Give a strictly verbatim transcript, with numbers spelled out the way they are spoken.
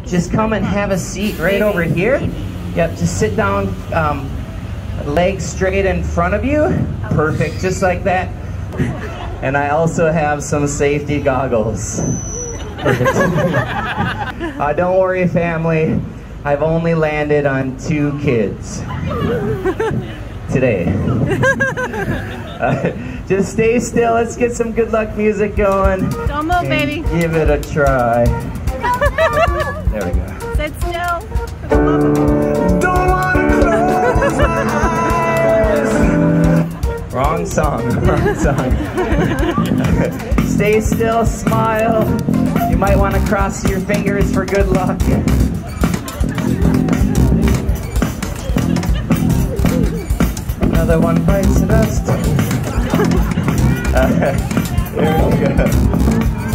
just come and have a seat right over here. Yep, just sit down, um, legs straight in front of you. Perfect, just like that. And I also have some safety goggles. Perfect. uh, don't worry, family. I've only landed on two kids today. Uh, just stay still. Let's get some good luck music going. Don't move, baby. Give it a try. There we go. Sit still. For the love of Don't wanna close my eyes. Wrong song. Wrong song. Stay still. Smile. You might want to cross your fingers for good luck. Another one bites the dust. Uh, there we go.